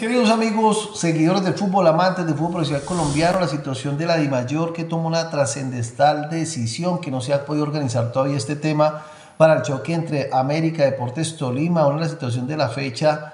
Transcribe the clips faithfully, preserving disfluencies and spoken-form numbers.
queridos amigos, seguidores del fútbol, amantes del fútbol profesional colombiano, la situación de la DIMAYOR que toma una trascendental decisión que no se ha podido organizar todavía este tema para el choque entre América Deportes Tolima, una la situación de la fecha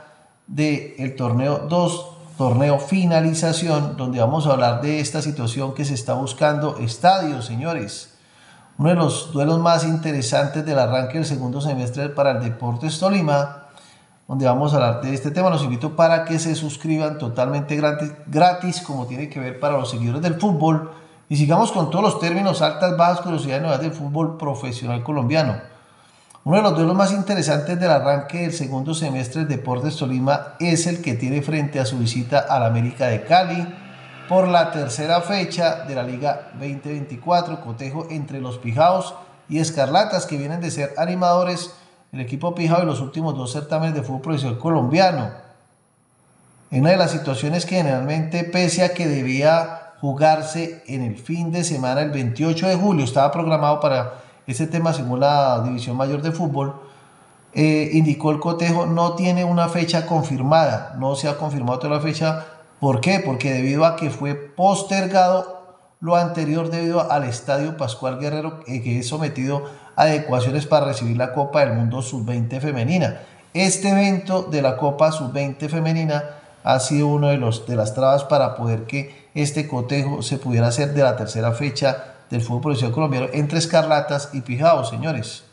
del torneo dos, torneo finalización, donde vamos a hablar de esta situación que se está buscando estadios, señores. Uno de los duelos más interesantes del arranque del segundo semestre para el Deportes Tolima, donde vamos a hablar de este tema. Los invito para que se suscriban totalmente gratis, gratis como tiene que ver para los seguidores del fútbol, y sigamos con todos los términos, altas, bajas, curiosidades y novedades del fútbol profesional colombiano. Uno de los duelos más interesantes del arranque del segundo semestre del Deportes Tolima es el que tiene frente a su visita al América de Cali por la tercera fecha de la Liga veinte veinticuatro, cotejo entre los Pijaos y Escarlatas, que vienen de ser animadores el equipo Pijao en los últimos dos certámenes de fútbol profesional colombiano. En una de las situaciones que generalmente, pese a que debía jugarse en el fin de semana, el veintiocho de julio, estaba programado para ese tema según la División Mayor de Fútbol, eh, indicó el cotejo, no tiene una fecha confirmada, no se ha confirmado toda la fecha. ¿Por qué? Porque debido a que fue postergado lo anterior debido al Estadio Pascual Guerrero, eh, que es sometido a adecuaciones para recibir la Copa del Mundo sub veinte femenina. Este evento de la Copa sub veinte femenina ha sido uno de, los, de las trabas para poder que este cotejo se pudiera hacer de la tercera fecha del fútbol profesional colombiano entre Escarlatas y Pijao, señores.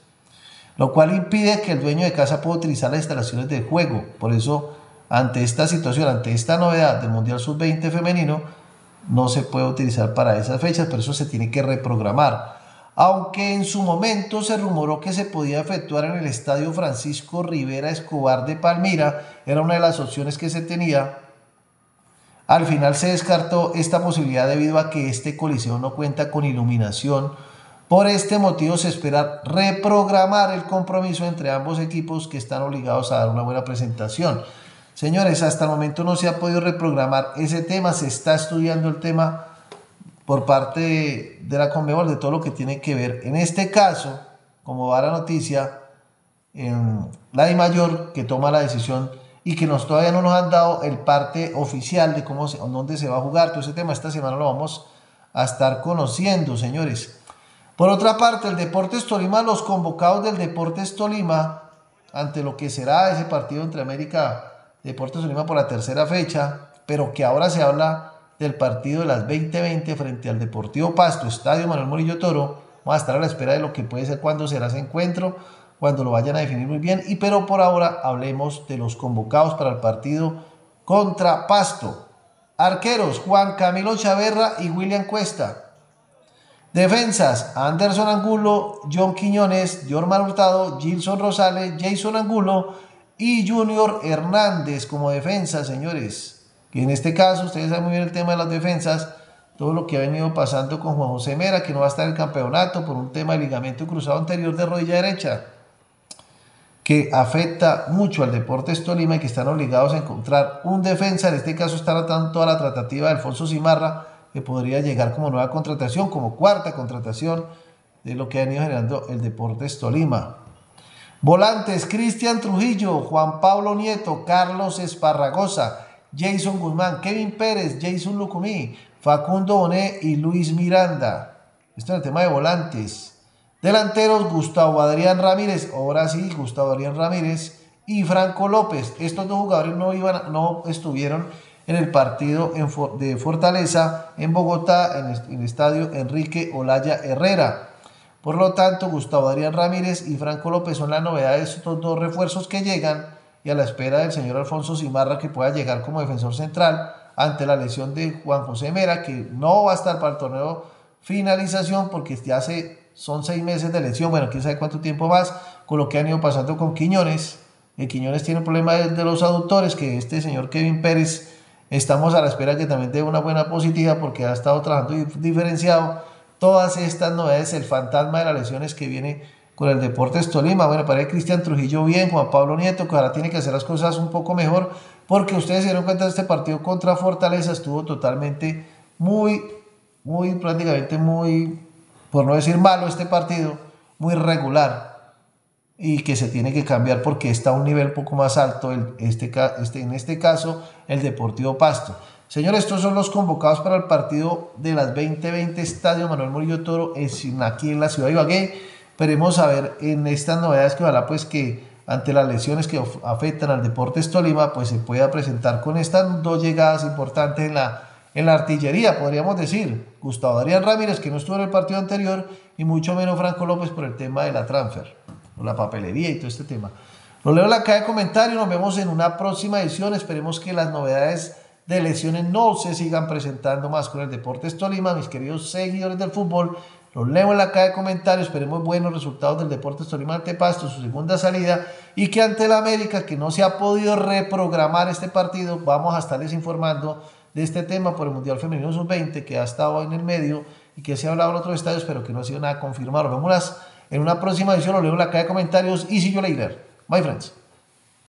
Lo cual impide que el dueño de casa pueda utilizar las instalaciones del juego. Por eso, ante esta situación, ante esta novedad del Mundial sub veinte femenino, no se puede utilizar para esas fechas, pero eso se tiene que reprogramar. Aunque en su momento se rumoró que se podía efectuar en el Estadio Francisco Rivera Escobar de Palmira, era una de las opciones que se tenía. Al final se descartó esta posibilidad debido a que este coliseo no cuenta con iluminación. Por este motivo se espera reprogramar el compromiso entre ambos equipos que están obligados a dar una buena presentación. Señores, hasta el momento no se ha podido reprogramar ese tema, se está estudiando el tema por parte de, de la Conmebol, de todo lo que tiene que ver. En este caso, como va la noticia, en la DIMAYOR que toma la decisión y que nos, todavía no nos han dado el parte oficial de cómo se, dónde se va a jugar todo ese tema. Esta semana lo vamos a estar conociendo, señores. Por otra parte, el Deportes Tolima, los convocados del Deportes Tolima, ante lo que será ese partido entre América Deportes Tolima por la tercera fecha, pero que ahora se habla del partido de las veinte veinte frente al Deportivo Pasto, Estadio Manuel Murillo Toro. Vamos a estar a la espera de lo que puede ser cuando será ese encuentro, cuando lo vayan a definir muy bien. Y pero por ahora hablemos de los convocados para el partido contra Pasto. Arqueros, Juan Camilo Chaverra y William Cuesta. Defensas, Anderson Angulo, John Quiñones, Jorman Hurtado, Gilson Rosales, Jason Angulo y Junior Hernández como defensa, señores. Que en este caso, ustedes saben muy bien el tema de las defensas, todo lo que ha venido pasando con Juan José Mera, que no va a estar en el campeonato por un tema de ligamento cruzado anterior de rodilla derecha, que afecta mucho al Deportes Tolima y que están obligados a encontrar un defensa. En este caso está tratando toda la tratativa de Alfonso Simarra, que podría llegar como nueva contratación, como cuarta contratación de lo que ha venido generando el Deportes Tolima. Volantes, Cristian Trujillo, Juan Pablo Nieto, Carlos Esparragosa, Jason Guzmán, Kevin Pérez, Jason Lucumí, Facundo Bonet y Luis Miranda. Esto es el tema de volantes. Delanteros, Gustavo Adrián Ramírez, ahora sí, Gustavo Adrián Ramírez y Franco López. Estos dos jugadores no, iban, no estuvieron en el partido en For, de Fortaleza en Bogotá, en el, en el estadio Enrique Olaya Herrera. Por lo tanto, Gustavo Adrián Ramírez y Franco López son la novedad de estos dos refuerzos que llegan, y a la espera del señor Alfonso Simarra, que pueda llegar como defensor central ante la lesión de Juan José Mera, que no va a estar para el torneo finalización porque ya hace, son seis meses de lesión, bueno, quién sabe cuánto tiempo más, con lo que han ido pasando con Quiñones. El Quiñones tiene un problema de, de los aductores, que este señor Kevin Pérez, estamos a la espera que también dé una buena positiva porque ha estado trabajando diferenciado. Todas estas novedades, el fantasma de las lesiones que viene con el Deportes Tolima. Bueno, para el Cristian Trujillo bien, Juan Pablo Nieto, que ahora tiene que hacer las cosas un poco mejor, porque ustedes se dieron cuenta de este partido contra Fortaleza, estuvo totalmente muy, muy, prácticamente muy, por no decir malo este partido, muy regular. y que se tiene que cambiar porque está a un nivel poco más alto el, este, este, en este caso el Deportivo Pasto. Señores, estos son los convocados para el partido de las veinte veinte Estadio Manuel Murillo Toro aquí en la ciudad de Ibagué. Esperemos a ver en estas novedades que ojalá pues que ante las lesiones que afectan al Deportes Tolima pues se pueda presentar con estas dos llegadas importantes en la, en la artillería, podríamos decir. Gustavo Adrián Ramírez, que no estuvo en el partido anterior, y mucho menos Franco López por el tema de la transfer, o la papelería y todo este tema. Lo leo en la caja de comentarios, nos vemos en una próxima edición. Esperemos que las novedades de lesiones no se sigan presentando más con el Deportes Tolima, mis queridos seguidores del fútbol. Los leo en la caja de comentarios, esperemos buenos resultados del Deportes Tolima ante Pasto, su segunda salida, y que ante el América, que no se ha podido reprogramar este partido, vamos a estarles informando de este tema por el Mundial Femenino sub veinte, que ha estado en el medio y que se ha hablado en otros estadios, pero que no ha sido nada confirmado. Nos vemos en una próxima edición, lo leo en la caja de comentarios y see you later, my friends.